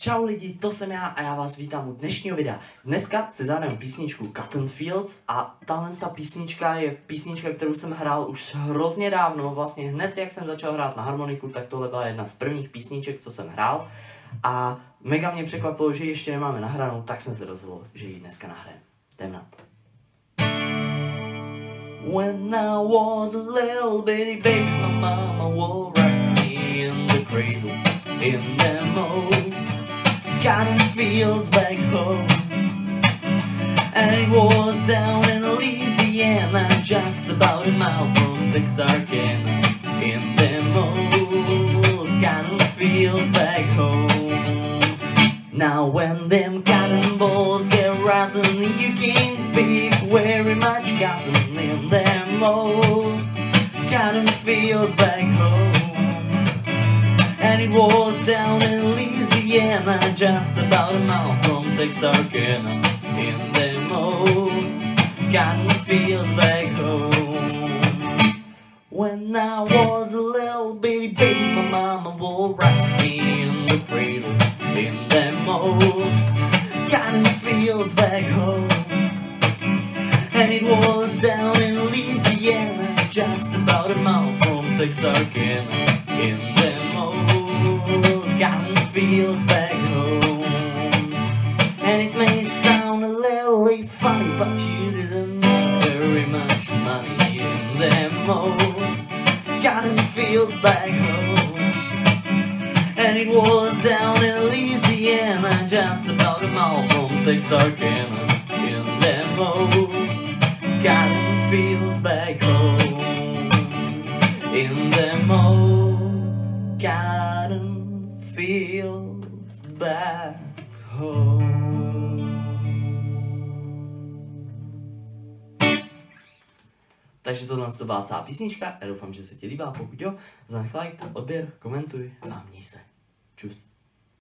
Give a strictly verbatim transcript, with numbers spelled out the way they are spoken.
Čau lidi, to jsem já a já vás vítám u dnešního videa. Dneska si zahrajeme písničku Cotton Fields a tahle ta písnička je písnička, kterou jsem hrál už hrozně dávno, vlastně hned jak jsem začal hrát na harmoniku, tak tohle byla jedna z prvních písniček, co jsem hrál. A mega mě překvapilo, že ji ještě nemáme nahranou, tak jsem se rozhodl, že ji dneska nahrajeme. Jdem na to. When I was a little bitty baby, my mama would rock me in the cradle, in them old cotton fields back home. And it was down in Louisiana, just about a mile from Texarkana, in them old cotton fields back home. Now when them cotton balls get rotten, you can't pick very much cotton in them old cotton fields back home. And it was down in Louisiana, just about a mile from Texarkana, in them old cotton fields back home. When I was a little bitty baby, my mama would rock me in the cradle, in them old cotton fields back home. And it was down in Louisiana, just about a mile from Texarkana, in them old cotton fields back home. And it may sound a little funny, but you didn't make very much money in them old cotton fields back home. And it was down in Louisiana, just about a mile from Texarkana, in them old cotton fields back home, in them old cotton fields back home. Takže tohle to byla celá písnička, já doufám, že se ti líbá, pokud jo, zanech like, odběr, komentuj a měj se. Čus.